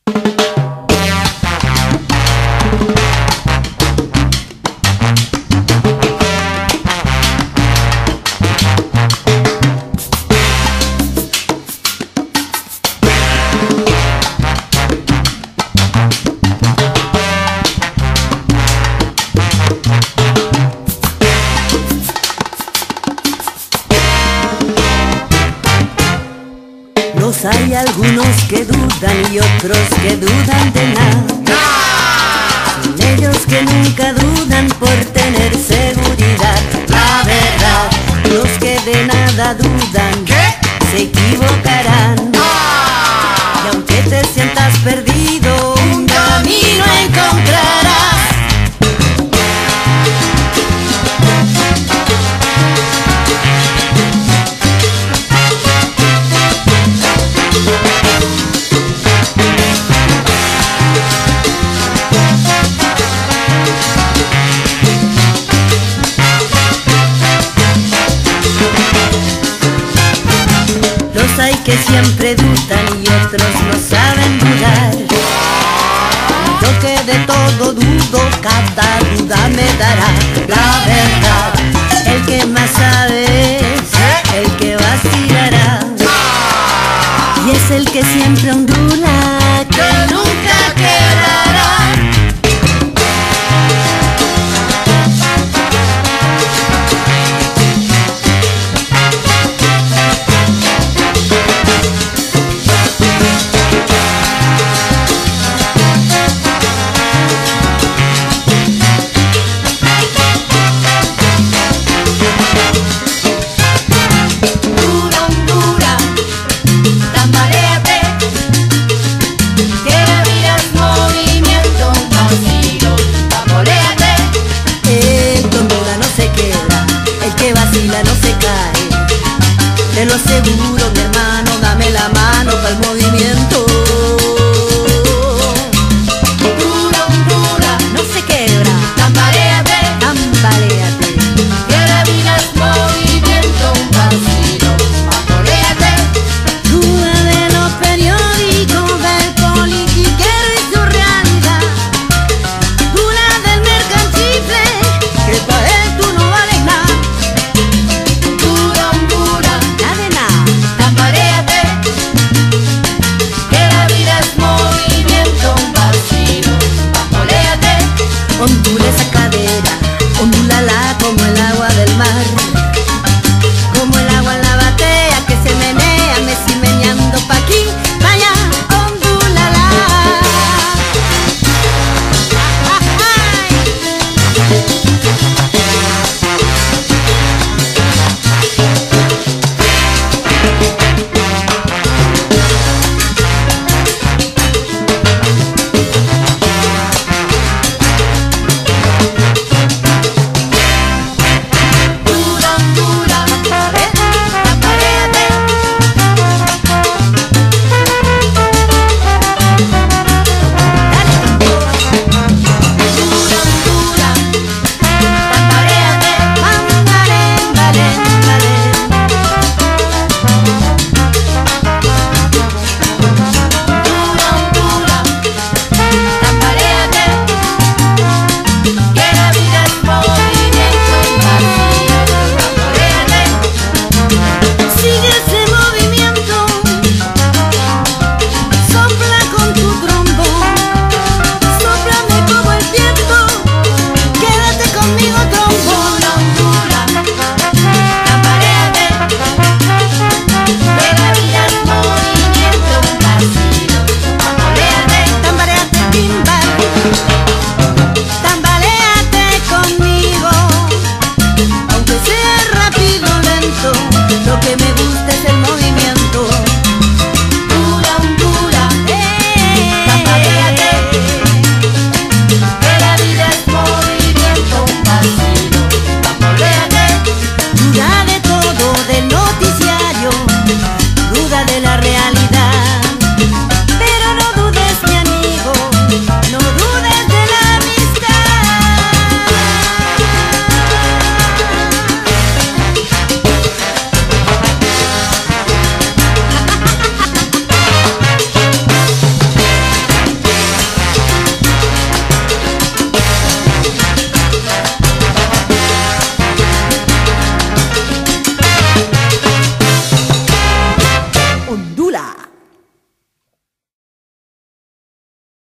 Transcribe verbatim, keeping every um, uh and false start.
Hay algunos que dudan y otros que dudan de nada. Son ellos que nunca dudan por tener seguridad. La verdad, los que de nada dudan, ¿qué? Se equivocarán. Y aunque te sientas perdido, un camino encontrarás. Hay que siempre dudan y otros no saben dudar. Yo que de todo dudo, cada duda me dará la verdad. El que más sabe es el que vacilará. Y es el que siempre ondula, que nunca quedará. No se cae, te lo aseguro, mi hermano, dame la mano para el movimiento. Dura, dura, no se quebra, tambaleate, tambaleate, que la vida es movimiento, un vacilo, tamboléate. Duda de los periódicos, del politiquero y su realidad. Duda del mercanchifle, que para él tú no vales nada. Ondula esa cadera, ondúlala como el agua del mar, como el agua en la batea que se menea, me si meneando pa' aquí, pa' allá, ondúlala. Duda de todo, del noticiario, duda de la realidad.